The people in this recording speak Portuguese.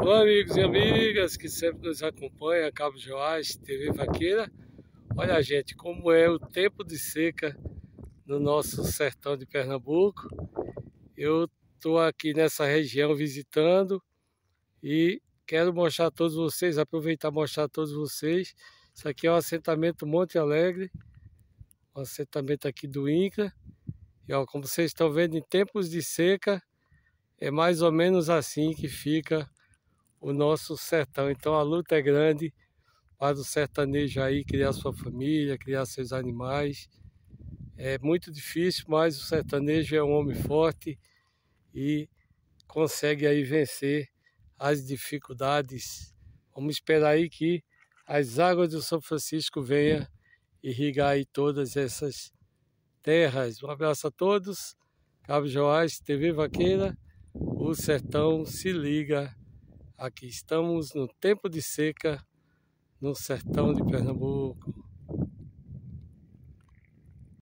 Olá, amigos e amigas que sempre nos acompanham, Cabo Joás, TV Vaqueira. Olha, gente, como é o tempo de seca no nosso sertão de Pernambuco. Eu estou aqui nessa região visitando e quero mostrar a todos vocês, aproveitar e mostrar a todos vocês. Isso aqui é o assentamento Monte Alegre, um assentamento aqui do INCRA. E ó, como vocês estão vendo, em tempos de seca, é mais ou menos assim que fica o nosso sertão. Então a luta é grande para o sertanejo aí criar sua família, criar seus animais. É muito difícil, mas o sertanejo é um homem forte e consegue aí vencer as dificuldades. Vamos esperar aí que as águas do São Francisco venham irrigar aí todas essas terras. Um abraço a todos. Cabo Joás, TV Vaqueira. O sertão se liga. Aqui estamos no tempo de seca, no sertão de Pernambuco.